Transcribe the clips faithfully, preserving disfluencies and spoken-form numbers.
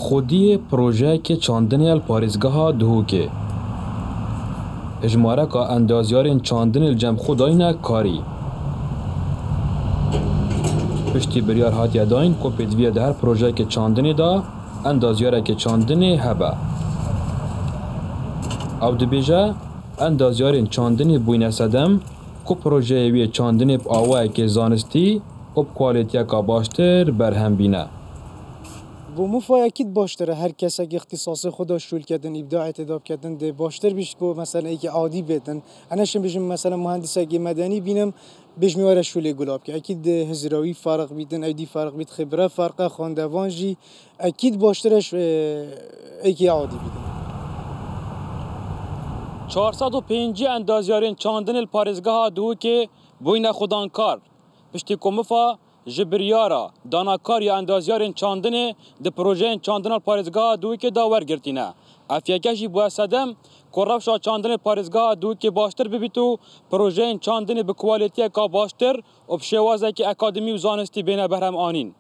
خودی پروژه که چاندنی الپارزگاه دهوکه اجماره که اندازیار چاندن الجم خداینا کاری پشتی بریار هاتیه داین که پیدویه ده هر پروژه که چاندنی دا اندازیاره که چاندنی هبه او دبیجه اندازیار چاندنی بوینه سدم که پروژه وی چاندنی با آوه که زانستی و بکوالیتیه که باشتر برهم بینه. بو مفا اكيد باشتره هر کسی که اختصاص خدا شول کردن ابداع اتداب کردن ده باشتر بیش کو مثلا ای که عادی بیتن انا شم بجم مثلا مهندس که مدنی بینم بیش میواره شول گلاب که اكيد هزراوی فرق بیتن ایدی فرق بیت خبره فرق خواندوان جی اكيد باشترش ای که عادی بیتن. چهارصد و پنج اندازیارین چاندن الپارزگاه دو که بوین خودانکار پشتی کومفا جبریارا داناکار یا اندازیارین چاندنه ده پروژه چاندن الپارزگاه دو که داور گرتینه افیاکشی بو سدم کورفشا چاندن پارزگاه دو که باشتر ببیتو پروژه چاندن به کوالیتی کا باشتر و بشوازه که اکادمی و زانستی بین برهم آنین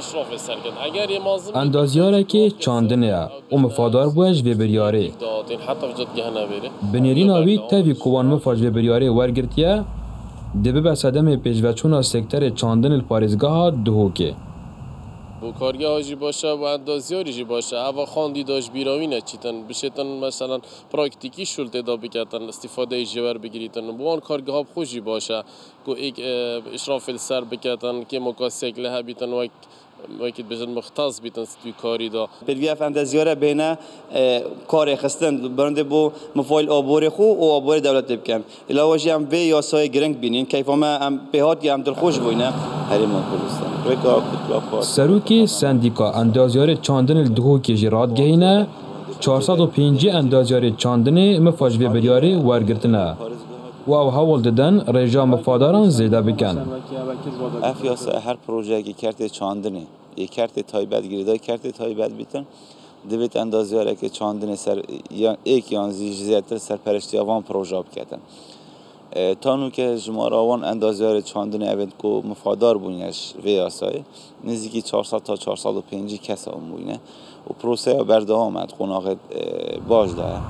اندازیاره که چاندنه و مفادار بوش و بریاره بنیرین آوی تاوی کوان مفاج و بریاره ورگرتیه دبه به صدم پیشوچون سکتر چاندن الپارزگاه دهوکه بو کارگاه جی باشه و اندازیاری جی باشه اوا خواندی داشت بیراوینه چیتن بشتن مثلا پراکتیکی شلته دا بکتن استفاده جوار بگیریتن بو آن کارگاه ها خوشی باشه که ایک اشراف السر بکتن که مکاسک له بیتن و وقتی بجن مختص بیتن توی کاری دا. پروژه اندازیاره بینه کار خستن برنده بو مفایل آبور خو و آبور دولت بکن. علاوه ازی هم به یاسای گرنگ بینین که فهم هم بهات هم دلخوش بینه هریم کردستان. سروکی سندیکا اندازیار چاندن الدهوکی جرات گهینه چهارصد و پنج اندازیار چاندن مفاجبه بریاری ورگرتنه. و او حول دادن رجا مفاداران زیده بکن. افیاس هر پروژه که کرده چاندنه یک کرده تایبت گیرده کرده تایبت بیتن دوید اندازیاره که چاندنه سر یک یا زیادتر سرپرشتی آوان پروژه بکردن تانو که جمعه آوان اندازیاره چاندنه اوید که مفادار بونیش ویاسای نزدیکی چهارصد تا چهارصد و پنج کس هم بونه و پروسه برده آمد خوناقت باش داره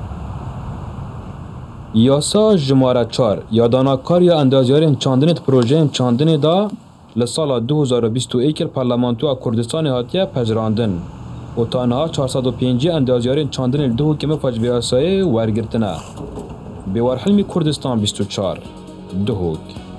یاسا جماره چار یا داناکار یا اندازیار چاندن پروژه چاندن دا لسال دو هزار و بیست و یک پارلمانتو کردستان هاتیه پجراندن و تانها چهارصد و پنج اندازیار چاندن دو که مفاج بیاسای ورگرتنه به ورحلمی کردستان بیست و چهار دهوک